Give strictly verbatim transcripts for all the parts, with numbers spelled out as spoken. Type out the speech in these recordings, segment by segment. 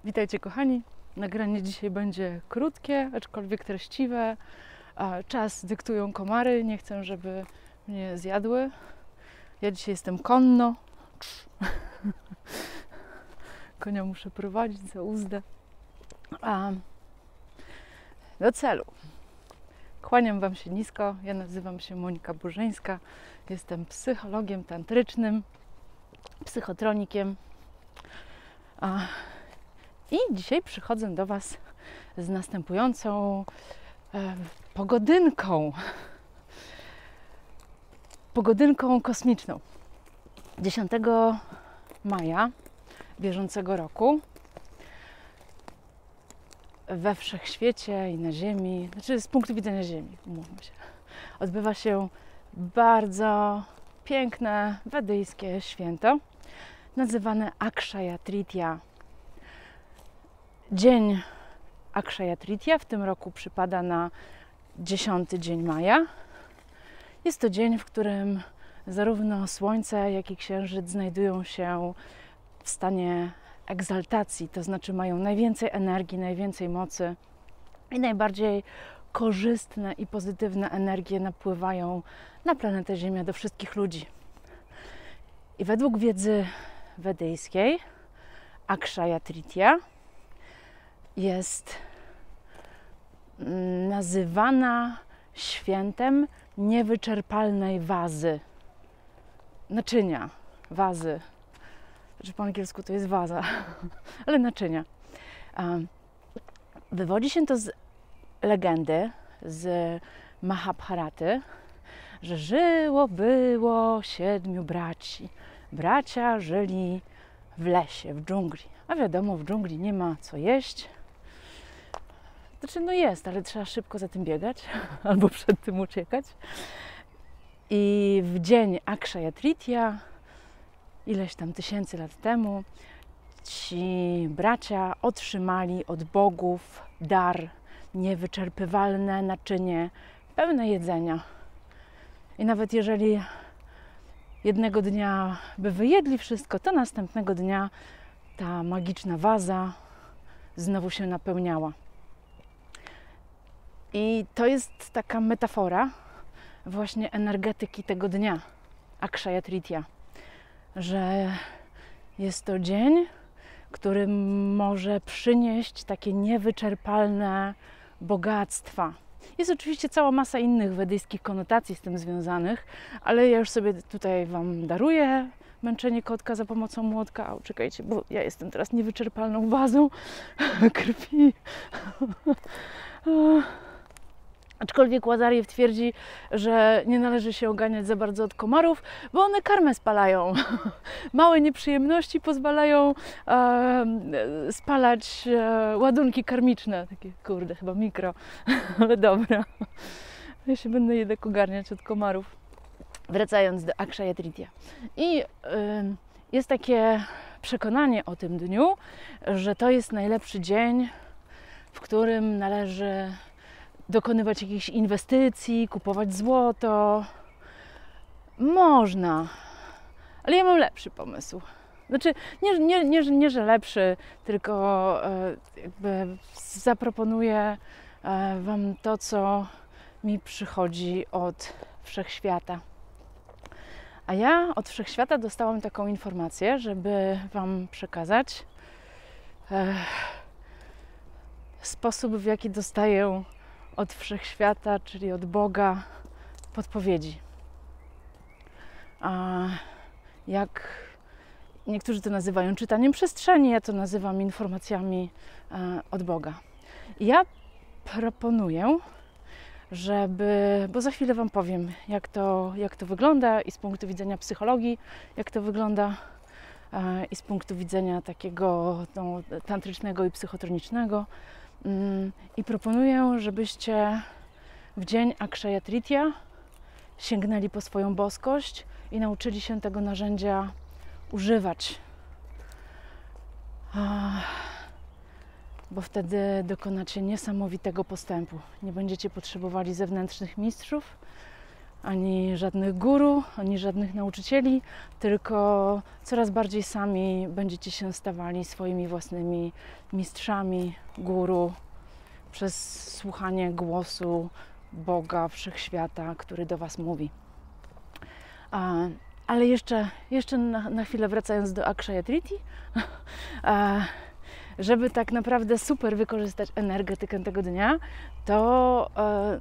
Witajcie kochani, nagranie dzisiaj będzie krótkie, aczkolwiek treściwe. Czas dyktują komary, nie chcę, żeby mnie zjadły. Ja dzisiaj jestem konno. Konia muszę prowadzić za uzdę. A do celu. Kłaniam Wam się nisko, ja nazywam się Monika Burzyńska, jestem psychologiem tantrycznym, psychotronikiem. A I dzisiaj przychodzę do Was z następującą e, pogodynką. Pogodynką kosmiczną. dziesiątego maja bieżącego roku we wszechświecie i na Ziemi, znaczy z punktu widzenia Ziemi, umówmy się, odbywa się bardzo piękne, wedyjskie święto nazywane Akshaya Tritiya. Dzień Akshaya Tritiya w tym roku przypada na dziesiąty dzień maja. Jest to dzień, w którym zarówno Słońce, jak i Księżyc znajdują się w stanie egzaltacji, to znaczy mają najwięcej energii, najwięcej mocy i najbardziej korzystne i pozytywne energie napływają na planetę Ziemia do wszystkich ludzi. I według wiedzy wedyjskiej Akshaya Tritiya jest nazywana świętem niewyczerpalnej wazy, naczynia, wazy, znaczy po angielsku to jest waza, ale naczynia. Wywodzi się to z legendy, z Mahabharaty, że żyło, było siedmiu braci. Bracia żyli w lesie, w dżungli. A wiadomo, w dżungli nie ma co jeść. Znaczy, no jest, ale trzeba szybko za tym biegać albo przed tym uciekać. I w dzień Akshaya Tritiya, ileś tam tysięcy lat temu, ci bracia otrzymali od bogów dar, niewyczerpywalne naczynie, pełne jedzenia. I nawet jeżeli jednego dnia by wyjedli wszystko, to następnego dnia ta magiczna waza znowu się napełniała. I to jest taka metafora właśnie energetyki tego dnia, Akshaya Tritiya, że jest to dzień, który może przynieść takie niewyczerpalne bogactwa. Jest oczywiście cała masa innych wedyjskich konotacji z tym związanych, ale ja już sobie tutaj Wam daruję męczenie kotka za pomocą młotka. O, czekajcie, bo ja jestem teraz niewyczerpalną wazą krwi. Aczkolwiek Łazariew twierdzi, że nie należy się oganiać za bardzo od komarów, bo one karmę spalają. Małe nieprzyjemności pozwalają e, spalać e, ładunki karmiczne. Takie, kurde, chyba mikro, ale dobra. Ja się będę jednak ogarniać od komarów. Wracając do Akshaya Tritiya. I y, jest takie przekonanie o tym dniu, że to jest najlepszy dzień, w którym należy dokonywać jakichś inwestycji, kupować złoto. Można, ale ja mam lepszy pomysł. Znaczy, nie, nie, nie, nie że lepszy, tylko e, jakby zaproponuję e, Wam to, co mi przychodzi od Wszechświata. A ja od Wszechświata dostałam taką informację, żeby Wam przekazać e, sposób, w jaki dostaję od Wszechświata, czyli od Boga, podpowiedzi. A jak niektórzy to nazywają czytaniem przestrzeni, ja to nazywam informacjami e, od Boga. I ja proponuję, żeby, bo za chwilę Wam powiem, jak to, jak to wygląda i z punktu widzenia psychologii, jak to wygląda e, i z punktu widzenia takiego no, tantrycznego i psychotronicznego. I proponuję, żebyście w dzień Akshaya Tritiya sięgnęli po swoją boskość i nauczyli się tego narzędzia używać. Bo wtedy dokonacie niesamowitego postępu. Nie będziecie potrzebowali zewnętrznych mistrzów, ani żadnych guru, ani żadnych nauczycieli, tylko coraz bardziej sami będziecie się stawali swoimi własnymi mistrzami, guru, przez słuchanie głosu Boga Wszechświata, który do Was mówi. A, ale jeszcze, jeszcze na, na chwilę wracając do Akshaya Triti, a, żeby tak naprawdę super wykorzystać energetykę tego dnia, to e,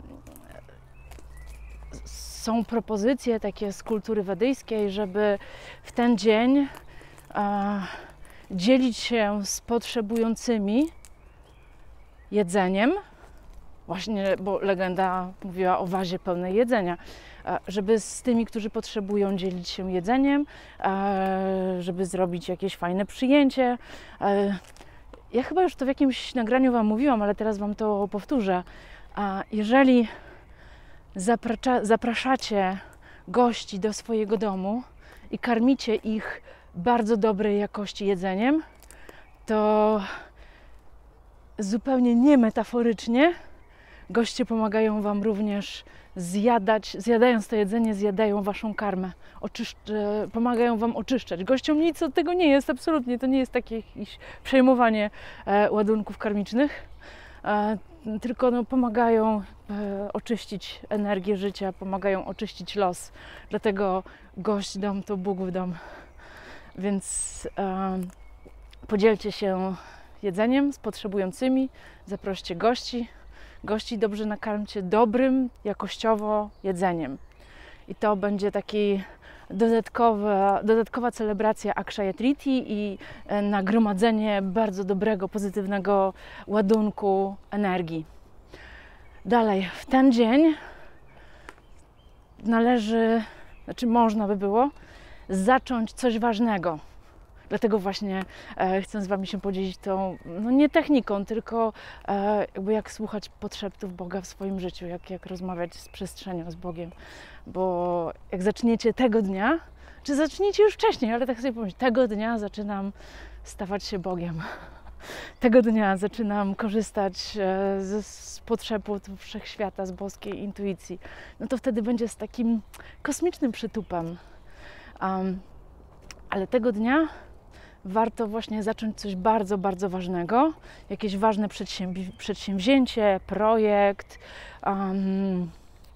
są propozycje takie z kultury wedyjskiej, żeby w ten dzień e, dzielić się z potrzebującymi jedzeniem, właśnie, bo legenda mówiła o wazie pełnej jedzenia, żeby z tymi, którzy potrzebują, dzielić się jedzeniem, żeby zrobić jakieś fajne przyjęcie. Ja chyba już to w jakimś nagraniu Wam mówiłam, ale teraz Wam to powtórzę. Jeżeli zaprasza, zapraszacie gości do swojego domu i karmicie ich bardzo dobrej jakości jedzeniem, to zupełnie niemetaforycznie goście pomagają Wam również zjadać, zjadając to jedzenie, zjadają Waszą karmę, Oczyszcz, pomagają Wam oczyszczać. Gościom nic od tego nie jest, absolutnie, to nie jest takie jakieś przejmowanie e, ładunków karmicznych, e, tylko no, pomagają e, oczyścić energię życia, pomagają oczyścić los, dlatego gość dom to Bóg w dom, więc e, podzielcie się jedzeniem z potrzebującymi, zaproście gości, gości dobrze nakarmcie dobrym, jakościowo jedzeniem. I to będzie taki dodatkowa, dodatkowa celebracja Akshaya Triti i nagromadzenie bardzo dobrego, pozytywnego ładunku energii. Dalej, w ten dzień należy, znaczy można by było zacząć coś ważnego. Dlatego właśnie e, chcę z Wami się podzielić tą, no nie techniką, tylko e, jakby jak słuchać podszeptów Boga w swoim życiu, jak, jak rozmawiać z przestrzenią, z Bogiem. Bo jak zaczniecie tego dnia, czy zaczniecie już wcześniej, ale tak sobie pomyśleć, tego dnia zaczynam stawać się Bogiem. Tego dnia zaczynam korzystać e, z, z potrzepów Wszechświata, z boskiej intuicji. No to wtedy będzie z takim kosmicznym przytupem. Um, ale tego dnia warto właśnie zacząć coś bardzo, bardzo ważnego, jakieś ważne przedsięw- przedsięwzięcie, projekt. Um,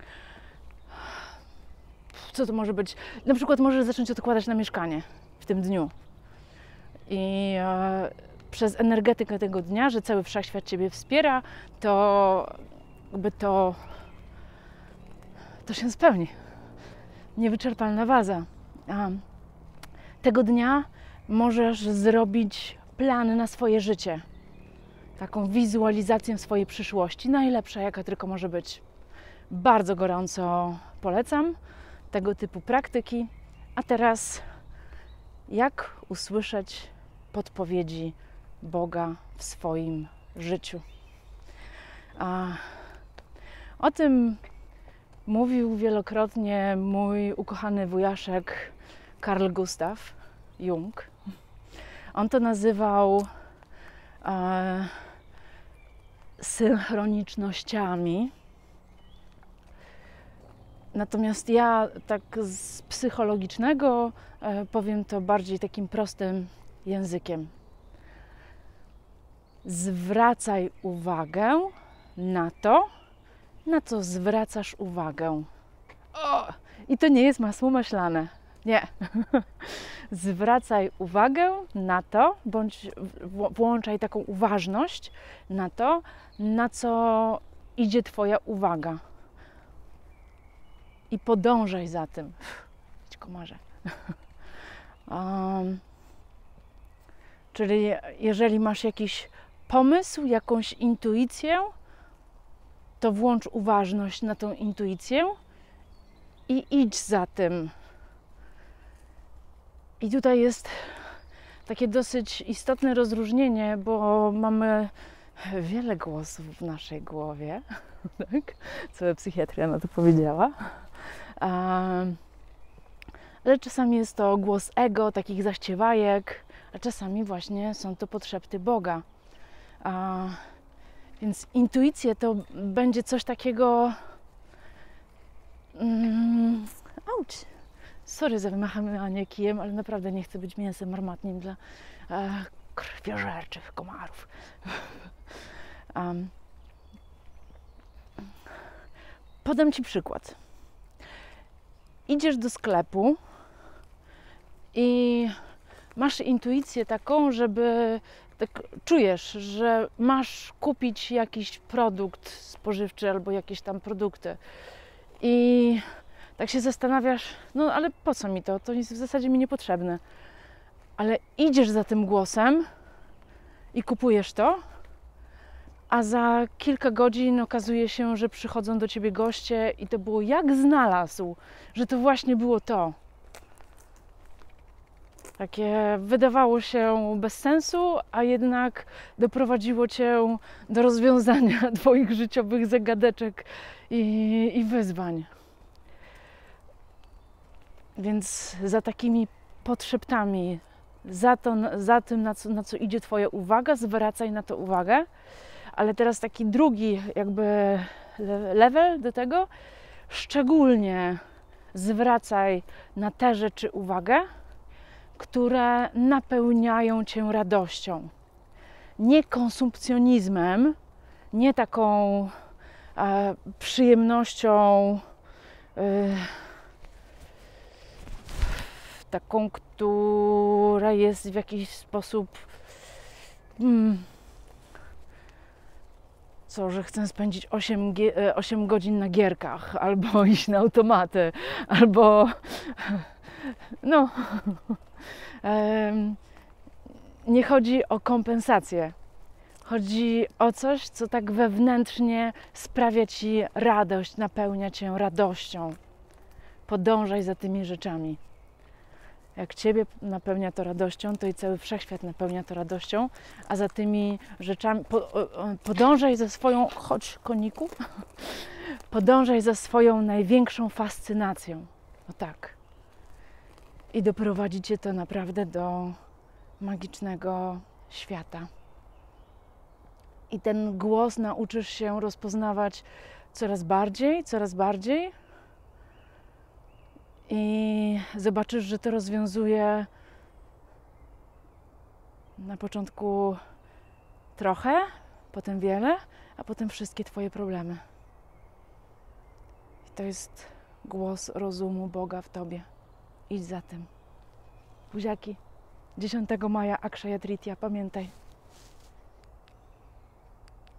co to może być? Na przykład możesz zacząć odkładać na mieszkanie w tym dniu. I e, przez energetykę tego dnia, że cały wszechświat Ciebie wspiera, to jakby to, to się spełni. Niewyczerpalna waza. Um, tego dnia możesz zrobić plan na swoje życie. Taką wizualizację swojej przyszłości, najlepsza jaka tylko może być. Bardzo gorąco polecam tego typu praktyki. A teraz jak usłyszeć podpowiedzi Boga w swoim życiu? A o tym mówił wielokrotnie mój ukochany wujaszek Carl Gustav Jung. On to nazywał e, synchronicznościami. Natomiast ja tak z psychologicznego e, powiem to bardziej takim prostym językiem. Zwracaj uwagę na to, na co zwracasz uwagę. O! I to nie jest masło maślane. Nie. Zwracaj uwagę na to, bądź włączaj taką uważność na to, na co idzie Twoja uwaga. I podążaj za tym. Idź komarze. Um, czyli jeżeli masz jakiś pomysł, jakąś intuicję, to włącz uważność na tą intuicję i idź za tym. I tutaj jest takie dosyć istotne rozróżnienie, bo mamy wiele głosów w naszej głowie, tak? Co psychiatria na to powiedziała. Um, ale czasami jest to głos ego, takich zaściewajek, a czasami właśnie są to podszepty Boga. A, więc intuicja to będzie coś takiego Mm, auć! Sorry za wymachanie kijem, ale naprawdę nie chcę być mięsem armatnim dla e, krwiożerczych komarów. um, podam Ci przykład. Idziesz do sklepu i masz intuicję taką, żeby tak czujesz, że masz kupić jakiś produkt spożywczy albo jakieś tam produkty. I tak się zastanawiasz, no ale po co mi to? To jest w zasadzie mi niepotrzebne. Ale idziesz za tym głosem i kupujesz to, a za kilka godzin okazuje się, że przychodzą do Ciebie goście i to było jak znalazł, że to właśnie było to. Takie wydawało się bez sensu, a jednak doprowadziło Cię do rozwiązania Twoich życiowych zagadeczek i, i wyzwań. Więc za takimi podszeptami, za, to, za tym, na co, na co idzie Twoja uwaga, zwracaj na to uwagę. Ale teraz taki drugi jakby level do tego, szczególnie zwracaj na te rzeczy uwagę, które napełniają Cię radością. Nie konsumpcjonizmem, nie taką e, przyjemnością, e, taką, która jest w jakiś sposób hmm, co, że chcę spędzić osiem godzin na gierkach, albo iść na automaty, albo no nie chodzi o kompensację. Chodzi o coś, co tak wewnętrznie sprawia Ci radość, napełnia Cię radością. Podążaj za tymi rzeczami. Jak Ciebie napełnia to radością, to i cały wszechświat napełnia to radością, a za tymi rzeczami po, podążaj za swoją, chodź koniku, podążaj za swoją największą fascynacją. O tak. I doprowadzi Cię to naprawdę do magicznego świata. I ten głos nauczysz się rozpoznawać coraz bardziej, coraz bardziej. I zobaczysz, że to rozwiązuje na początku trochę, potem wiele, a potem wszystkie Twoje problemy. I to jest głos rozumu Boga w Tobie. Idź za tym. Buziaki. dziesiątego maja Akshaya Tritiya, pamiętaj.